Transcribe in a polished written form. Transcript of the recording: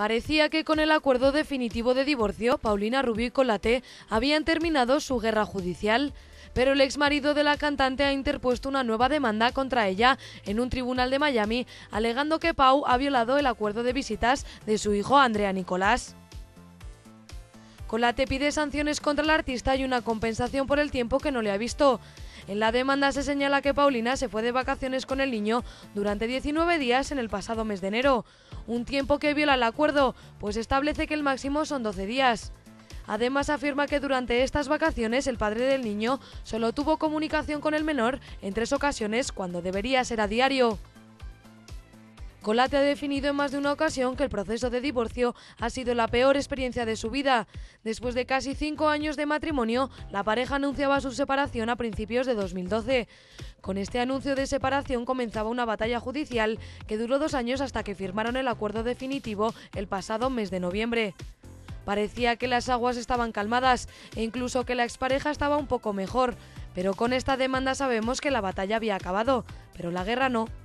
Parecía que con el acuerdo definitivo de divorcio, Paulina Rubio y Colate habían terminado su guerra judicial, pero el exmarido de la cantante ha interpuesto una nueva demanda contra ella en un tribunal de Miami, alegando que Pau ha violado el acuerdo de visitas de su hijo Andrea Nicolás. Colate pide sanciones contra el artista y una compensación por el tiempo que no le ha visto. En la demanda se señala que Paulina se fue de vacaciones con el niño durante 19 días en el pasado mes de enero, un tiempo que viola el acuerdo, pues establece que el máximo son 12 días. Además afirma que durante estas vacaciones el padre del niño solo tuvo comunicación con el menor en 3 ocasiones cuando debería ser a diario. Colate ha definido en más de una ocasión que el proceso de divorcio ha sido la peor experiencia de su vida. Después de casi 5 años de matrimonio, la pareja anunciaba su separación a principios de 2012. Con este anuncio de separación comenzaba una batalla judicial que duró 2 años hasta que firmaron el acuerdo definitivo el pasado mes de noviembre. Parecía que las aguas estaban calmadas e incluso que la expareja estaba un poco mejor, pero con esta demanda sabemos que la batalla había acabado, pero la guerra no.